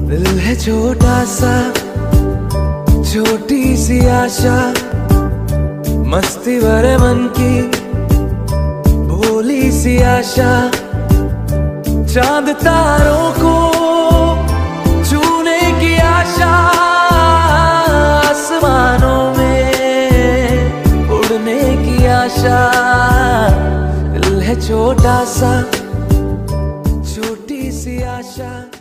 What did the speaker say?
दिल है छोटा सा, छोटी सी आशा, मस्ती भरे मन की भोली सी आशा। चांद तारों को छूने की आशा, आसमानों में उड़ने की आशा। दिल है छोटा सा, छोटी सी आशा।